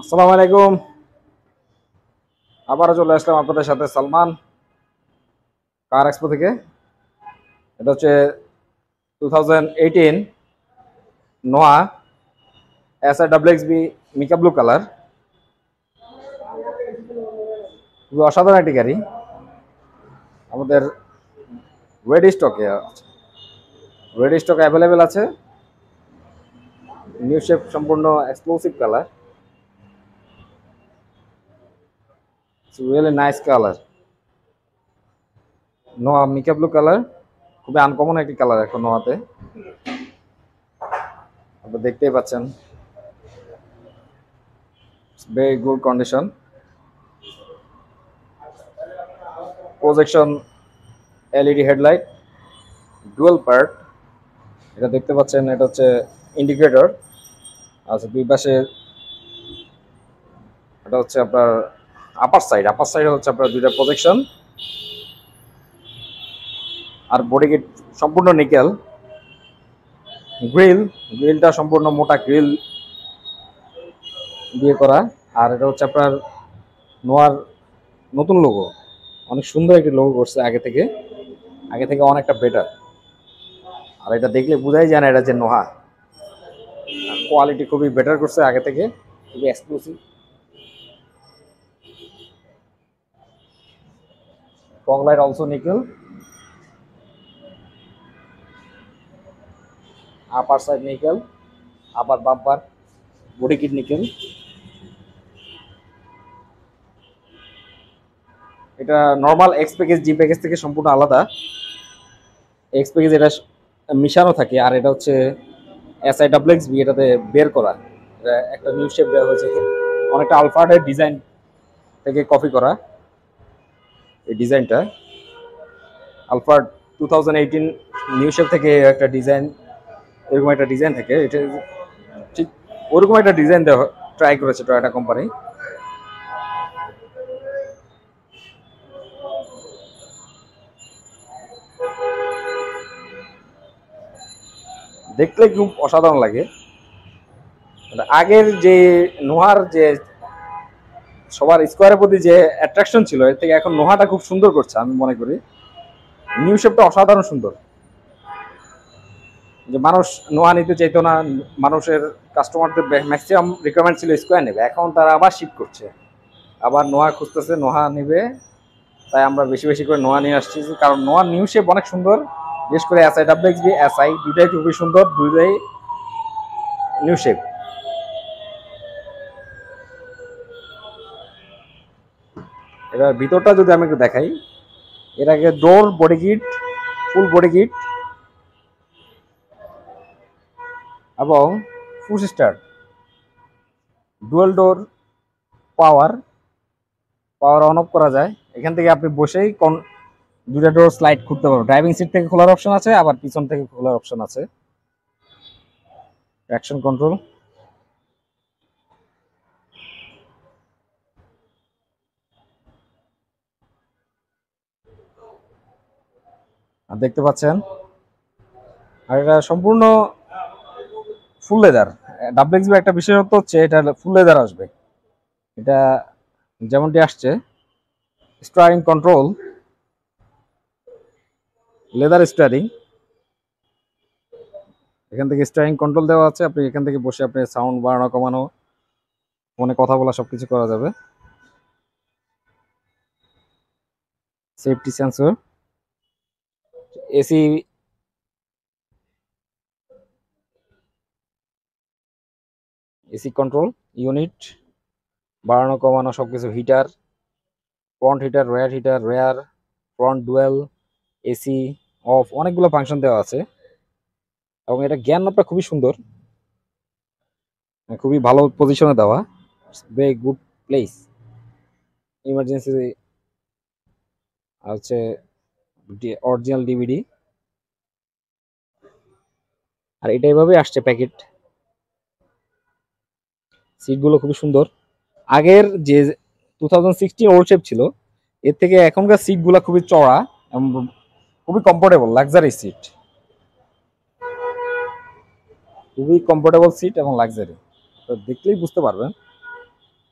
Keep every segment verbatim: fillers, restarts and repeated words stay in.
আসসালামু আলাইকুম। আবারও চলে আসলাম আপনাদের সাথে সালমান কার এক্সপো থেকে। এটা হচ্ছে two thousand eighteen Noah S R W X B mica blue colour. খুবই অসাধারণ একটি গাড়ি আমাদের রেডি স্টকে রেডি স্টক অ্যাভেলেবেল আছে। নিউ শেপ, সম্পূর্ণ exclusive colour, really nice colour. Noah mica blue colour খুবই আনকমন একটি কালার এখন নোয়াতে, আপনারা দেখতেই পাচ্ছেন। Very good condition, projection LED headlight, dual part. এটা দেখতে পাচ্ছেন, এটা হচ্ছে ইন্ডিকেটর। আচ্ছা, দুই পাশে এটা হচ্ছে আপনার আপার সাইড আপার সাইড হচ্ছে আপনার দুইটা প্রজেকশন। আর বডি কিট সম্পূর্ণ নিকেল। গ্রিল গ্রিলটা সম্পূর্ণ মোটা গ্রিল দিয়ে করা। আর এটা হচ্ছে আপনার নোয়ার নতুন লোগো, অনেক সুন্দর একটি লোগো করছে আগে থেকে আগে থেকে অনেকটা বেটার। আর এটা দেখলে বোঝাই যায় না এটা যে নোহা। কোয়ালিটি খুবই বেটার করছে আগে থেকে, খুবই exclusive. Fog light also nickel, upper side nickel, upper bumper body kit nickel. এটা normal X package G package থেকে সম্পূর্ণ আলাদা। এক্স প্যাকেজ এটা মিশানো থাকে, আর এটা হচ্ছে S I W X B, এটাতে বের করা। এটা একটা নিউ শেপ দেওয়া হয়েছে, অনেকটা আলফার্টের ডিজাইন থেকে কপি করা। এই ডিজাইনটা Alphard two thousand eighteen new shape থেকে একটা ডিজাইন, এরকম একটা ডিজাইন থাকে। এটা ঠিক ওরকম একটা ডিজাইন দেওয়া ট্রাই করেছে টয়োটা কোম্পানি। দেখলে খুব অসাধারণ লাগে। আগের যে নোহার যে সবার স্কোয়ারের প্রতি যে অ্যাট্রাকশন ছিল, এর থেকে এখন নোহাটা খুব সুন্দর করছে আমি মনে করি। নিউ শেপটা অসাধারণ সুন্দর, যে মানুষ নোহা নিতে চাইতো না, মানুষের কাস্টমারদের ম্যাক্সিমাম রিকোয়ারমেন্ট ছিল স্কোয়ার নেবে। এখন তারা আবার শিফট করছে, আবার নোহা খুঁজতেছে, নোহা নেবে। তাই আমরা বেশি বেশি করে নোহা নিয়ে আসছি, কারণ নোহার নিউ শেপ অনেক সুন্দর। বিশেষ করে S I W X B S I দুইটাই খুবই সুন্দর, দুইটাই নিউ শেপ। এবার ভিতরটা যদি আমি একটু দেখাই, এর আগে door, body kit, full body kit এবং push start, dual door, power power on off করা যায়। এখান থেকে আপনি বসেই কোন দুটা ডোর স্লাইড করতে পারবেন। ড্রাইভিং সিট থেকে খোলার অপশন আছে, আবার পিছন থেকে খোলার অপশন আছে। ট্র্যাকশন কন্ট্রোল, আর দেখতে পাচ্ছেন। আর এটা সম্পূর্ণ full leather. W X B একটা বিশেষত্ব হচ্ছে এটা ফুল লেদার আসবে। এটা যেমনটি আসছে, স্টিয়ারিং কন্ট্রোল লেদার স্টিয়ারিং। এখান থেকে স্টিয়ারিং কন্ট্রোল দেওয়া আছে, আপনি এখান থেকে বসে আপনি সাউন্ড বাড়ানো কমানো, ফোনে কথা বলা সবকিছু করা যাবে। Safety sensor, AC AC control unit, বাড়ানো কমানো সবকিছু, heater, front heater, rear heater, rear front dual, AC off, অনেকগুলো ফাংশন দেওয়া আছে। এবং এটা জ্ঞান নবটা খুবই সুন্দর, খুবই ভালো পজিশনে দেওয়া, ভেরি গুড প্লেস। ইমার্জেন্সি হচ্ছে অরিজিনাল ডিভিডি। আর এটা এভাবে আসছে প্যাকেট। সিটগুলো খুবই সুন্দর। আগের যে two thousand sixteen old shape ছিল, এর থেকে এখনকার সিটগুলো খুবই চড়া এবং খুবই কমফোর্টেবল, লাক্সারি সিট, খুবই কমফোর্টেবল সিট এবং লাক্সারি। তো দেখলেই বুঝতে পারবেন।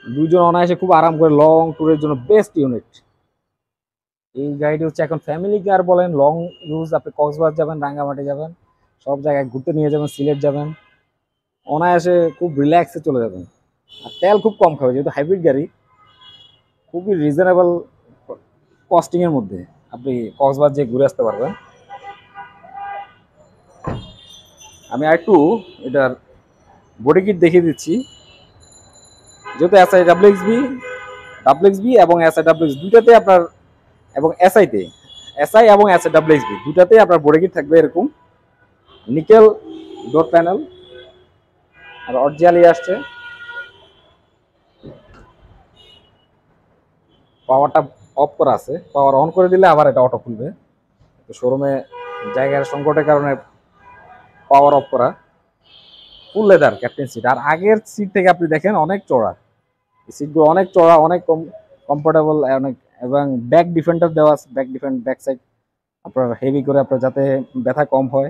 দুইজন অনায়াসে খুব আরাম করে লং ট্যুরের জন্য বেস্ট ইউনিট। এই গাড়িটি হচ্ছে এখন ফ্যামিলি কার বলেন, লং ইউজ, আপনি কক্সবাজার যাবেন, রাঙ্গামাটি যাবেন, সব জায়গায় ঘুরতে নিয়ে যাবেন, সিলেট যাবেন, অনায়াসে খুব রিল্যাক্সে চলে যাবেন। আর তেল খুব কম খাবে, যেহেতু হাইব্রিড গাড়ি, খুবই রিজনেবল কস্টিং এর মধ্যে আপনি কক্সবাজার যেয়ে ঘুরে আসতে পারবেন। আমি আর একটু এটার বডি কিট দেখিয়ে দিচ্ছি। যেহেতু S I W X B W X B এবং এস আই ডাব্লিউ এক্স দুটাতে আপনার, এবং এসআইতে এসআই এবং S I W X B দুটাতেই আপনার বডি কিট থাকবে এরকম নিকেল ডোর প্যানেল। আর অরিজিনালি আসছে, পাওয়ারটা অফ করা আছে, পাওয়ার অন করে দিলে আবার এটা অটো খুলবে। তো শোরুমে জায়গার সংকটের কারণে পাওয়ার অফ করা। ফুল লেদার ক্যাপ্টেন সিট, আর আগের সিট থেকে আপনি দেখেন অনেক চড়া, সিটগুলো অনেক চড়া, অনেক কম কমফোর্টেবল, অনেক, এবং ব্যাক ডিফেন্ডার দেওয়া আছে, ব্যাক ডিফেন্ড ব্যাক সাইড আপনার হেভি করে, আপনার যাতে ব্যথা কম হয়।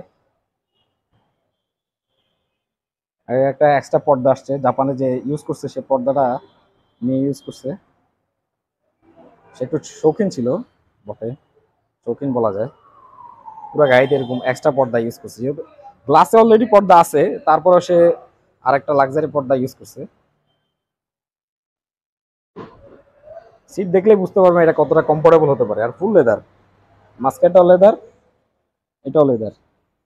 আর একটা এক্সট্রা পর্দা আসছে, জাপানে যে ইউজ করছে সে পর্দাটা নিয়ে ইউজ করছে, সে একটু শৌখিন ছিল বটে, শৌখিন বলা যায়। পুরো গাড়িতে এরকম এক্সট্রা পর্দা ইউজ করছে, যেহেতু গ্লাসে অলরেডি পর্দা আছে, তারপরে সে আরেকটা লাক্সারি পর্দা ইউজ করছে। সিট দেখলে বুঝতে পারবেন এটা কতটা কমফোর্টেবল হতে পারে। আর ফুল লেদার, মাস্কেটটাও লেদার, এটাও লেদার।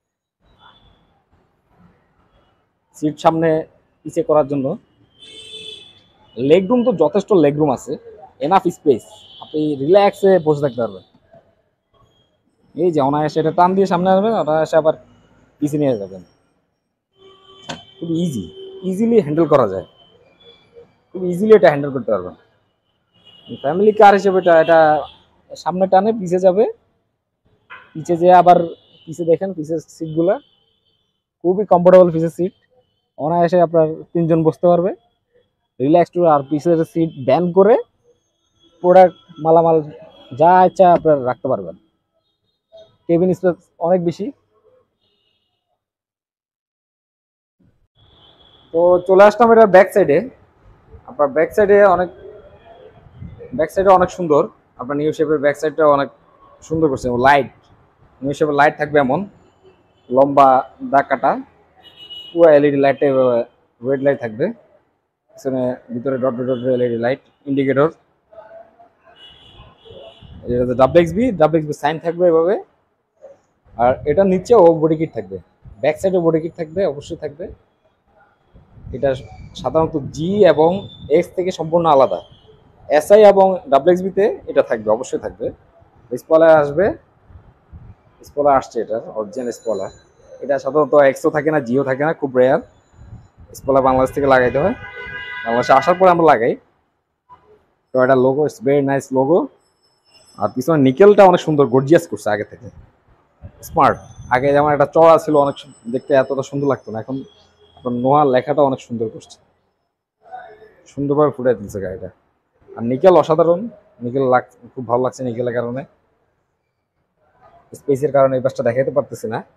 সিট সামনে পিছে করার জন্য লেগ রুম তো যথেষ্ট লেগ রুম আছে, এনাফ স্পেস, আপনি রিল্যাক্সে বসে থাকতে পারবেন। এই যে অনায়াসে এটা টান দিয়ে সামনে আসবেন, অনায়াসে আবার পিছিয়ে নিয়ে যাবেন, খুব ইজি, ইজিলি হ্যান্ডেল করা যায়, খুব ইজিলি এটা হ্যান্ডেল করতে পারবেন। ফ্যামিলি কার হিসেবে এটা এটা সামনে টানে পিছে যাবে, পিছে যেয়ে আবার পিছে দেখেন পিছের সিটগুলা খুবই কমফোর্টেবল, পিছের সিট অনায়াসে আপনার তিনজন বসতে পারবে রিল্যাক্স টু। আর পিছের সিট ব্যান করে প্রোডাক্ট মালামাল যা ইচ্ছা আপনার রাখতে পারবেন, কেবিন স্পেস অনেক বেশি। তো চলে আসলাম এটা ব্যাক সাইডে। আপনার ব্যাক সাইডে অনেক, ব্যাক সাইডে অনেক সুন্দর, আপনার নিউ শেপের ব্যাক সাইডটা অনেক সুন্দর করছে, লাইট নিউ শেপের লাইট থাকবে, এমন লম্বা দাগ কাটা পুরো এলইডি লাইটে রেড লাইট থাকবে, পিছনে ভিতরে dot dot LED light indicator. এটা W X B W X B sign থাকবে এভাবে। আর এটা নিচেও বডি কিট থাকবে, ব্যাক সাইডে বডি কিট থাকবে, অবশ্যই থাকবে। এটা সাধারণত জি এবং এক্স থেকে সম্পূর্ণ আলাদা, এসআই এবং ডাব্লিউ এক্স বিতে এটা থাকবে, অবশ্যই থাকবে। স্পয়লার আসবে, স্পয়লার আসছে, এটার অরিজিনাল স্পয়লার। এটা সাধারণত এক্সও থাকে না, জিও থাকে না, খুব রেয়ার। স্পয়লার বাংলাদেশ থেকে লাগাইতে হয়, বাংলাদেশে আসার পরে আমরা লাগাই। তো এটা logo, it's very nice logo. আর পিছনে নিকেলটা অনেক সুন্দর গর্জিয়াস করছে আগে থেকে, স্মার্ট। আগে যেমন একটা চড়া ছিল, অনেক দেখতে এতটা সুন্দর লাগতো না, এখন আপনার নোয়া লেখাটা অনেক সুন্দর করছে, সুন্দরভাবে ফুটাই তুলছে গাড়িটা। আর নিকেল অসাধারণ, নিকেল লাগ খুব ভালো লাগছে নিকেলের কারণে। স্পেসের কারণে এই পাশটা দেখাইতে পারতেছি না।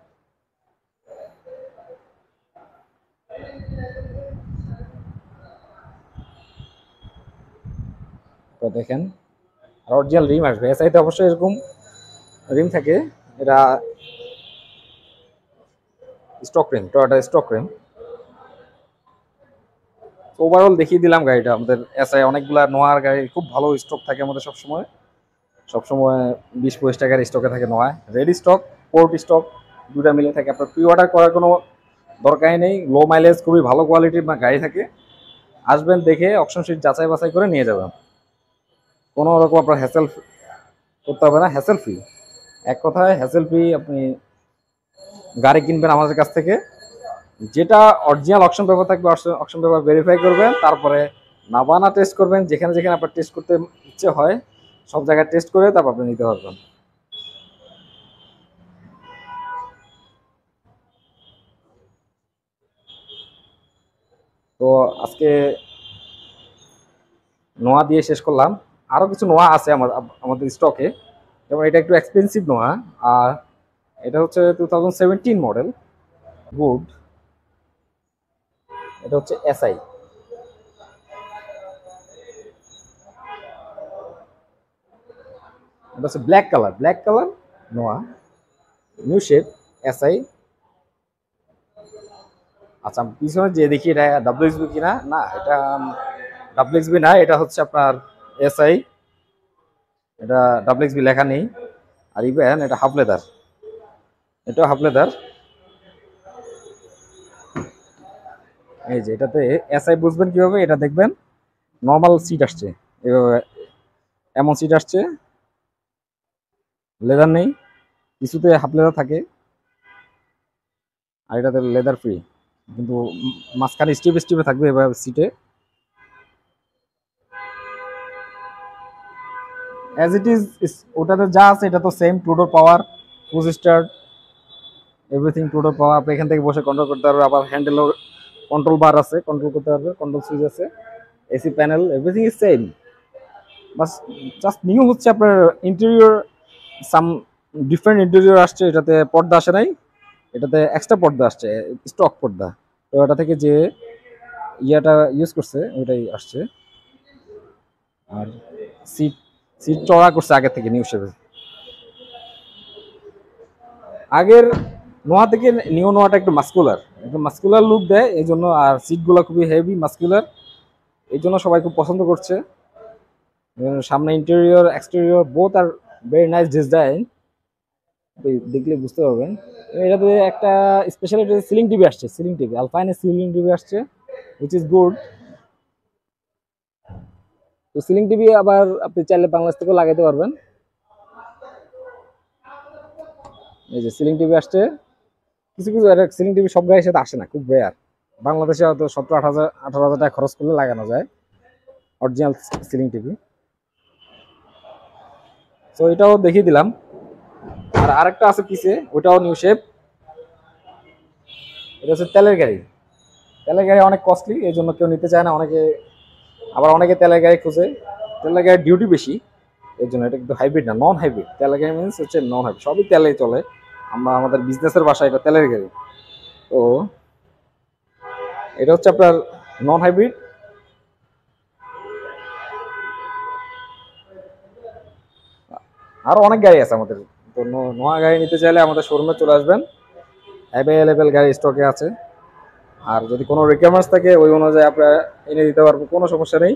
তো দেখেন, আর অরিজিনাল রিম আসবে, এসআইতে অবশ্যই এরকম রিম থাকে, এটা stock rim, Toyota stock rim. Overall দেখিয়ে দিলাম গাড়িটা। আমাদের এসআই অনেকগুলা নোয়ার গাড়ি খুব ভালো স্টক থাকে আমাদের সবসময়, সবসময় বিশ পঁচিশ টাকার স্টকে থাকে নোয়া, রেডি স্টক, পোর্ট স্টক দুটা মিলে থাকে। আপনার প্রি অর্ডার করার কোনো দরকারই নেই, লো মাইলেজ খুবই ভালো কোয়ালিটির গাড়ি থাকে। আসবেন, দেখে অপশন শিট যাচাই বাছাই করে নিয়ে যাবেন, কোনো রকম আপনার হ্যাসেল করতে হবে না, হ্যাসেল ফ্রি। এক কথায় হ্যাসেল ফ্রি। আপনি গাড়ি কিনবেন আমাদের কাছ থেকে, যেটা অরিজিনাল অকশন পেপার থাকবে, অকশন পেপার ভেরিফাই করবেন, তারপরে নাবানা টেস্ট করবেন, যেখানে যেখানে আপনার টেস্ট করতে ইচ্ছে হয় সব জায়গায় টেস্ট করে তারপর আপনি নিতে পারবেন। তো আজকে নোয়া দিয়ে শেষ করলাম, আরও কিছু নোয়া আছে আমাদের আমাদের স্টকে, যেমন এটা একটু এক্সপেন্সিভ নোয়া, আর এটা হচ্ছে two thousand seventeen model, good. এটা হচ্ছে এসআই, এটা হচ্ছে black colour, black colour Noah, new shape SI. আচ্ছা পিছনে যে দেখি এটা ডাব্লিউএক্সবি কিনা, না এটা ডাব্লিউএক্সবি না, এটা হচ্ছে আপনার এসআই, এটা ডাব্লিউএক্সবি লেখা নেই। আর ইভেন এটা হাফ লেদার, এটাও হাফ লেদার। এই যে এটাতে এসআই বুঝবেন কিভাবে, এটা দেখবেন নর্মাল সিট আসছে এভাবে, এমন সিট আসছে, লেদার নেই, কিছুতে হাফ লেদার থাকে, আর এটাতে লেদার ফ্রি, কিন্তু মাঝখানে স্টিপ স্টিপে থাকবে এভাবে সিটে। অ্যাজ ইট ইজ ওটাতে যা আছে এটা তো same, two door power, push start, everything two door power. আপনি এখান থেকে বসে কন্ট্রোল করতে পারবেন, আবার হ্যান্ডেলও কন্ট্রোল বার আছে, কন্ট্রোল করতে পারবে, কন্ট্রোল সুইচ আছে, AC panel, everything is same. বাস জাস্ট নিউ হচ্ছে আপনার ইন্টেরিয়র, সাম ডিফারেন্ট ইন্টেরিয়র আসছে, এটাতে পর্দা আসে নাই, এটাতে এক্সট্রা পর্দা আসছে, স্টক পর্দা। তো এটা থেকে যে ইয়াটা ইউজ করছে ওইটাই আসছে। আর সিট সিট চড়া করছে আগের থেকে নিউ শেপে। আগের নোয়া থেকে নিউ নোয়াটা একটু মাস্কুলার, একটু মাস্কুলার লুক দেয় এই জন্য, আর সিটগুলো খুবই হেভি মাস্কুলার, এই জন্য সবাই খুব পছন্দ করছে। সামনে ইন্টেরিয়র এক্সটেরিয়র বোথ আর ভেরি নাইস ডিজাইন, দেখলে বুঝতে পারবেন। এটাতে একটা স্পেশাল সিলিং টিভি আসছে, সিলিং টিভি আলফাইনের সিলিং টিভি আসছে, হুইচ ইজ গুড। তো সিলিং টিভি আবার আপনি চাইলে বাংলাদেশ থেকেও লাগাইতে পারবেন। এই যে সিলিং টিভি আসছে, কিছু কিছু সিলিং টিভি সব গাড়ির সাথে আসে না, খুব রেয়ার। বাংলাদেশে হয়তো সতেরো আট হাজার আঠারো হাজার টাকা খরচ করলে লাগানো যায় অরিজিনাল সিলিং টিভি। তো এটাও দেখিয়ে দিলাম। আর আরেকটা আছে পিছে, ওটাও নিউ শেপ, এটা হচ্ছে তেলের গাড়ি। তেলের গাড়ি অনেক কস্টলি, এই জন্য কেউ নিতে চায় না, অনেকে আবার অনেকে তেলের গাড়ি খুঁজে, তেলের গাড়ির ডিউটি বেশি, এই জন্য এটা কিন্তু হাইব্রিড না, নন হাইব্রিড। তেলের গাড়ি মিনস হচ্ছে নন হাইব্রিড, সবই তেলে চলে, আমরা আমাদের বিজনেসের বাসায় এটা তেলের গাড়ি। তো এটা হচ্ছে আপনার নন হাইব্রিড। আরো অনেক গাড়ি আছে আমাদের, তো নোয়া গাড়ি নিতে চাইলে আমাদের শোরুমে চলে আসবেন, অ্যাভেলেবেল গাড়ি স্টকে আছে। আর যদি কোনো রিকোয়ারমেন্টস থাকে ওই অনুযায়ী আপনারা এনে দিতে পারবো, কোনো সমস্যা নেই।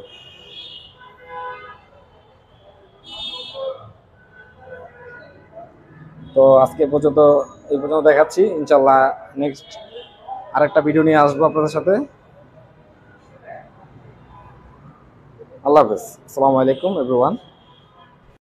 তো আজকে পর্যন্ত এই পর্যন্ত দেখাচ্ছি, ইনশাল্লাহ নেক্সট আরেকটা ভিডিও নিয়ে আসবো আপনাদের সাথে। আল্লাহ হাফেজ, আসসালামু আলাইকুম এভরিওয়ান।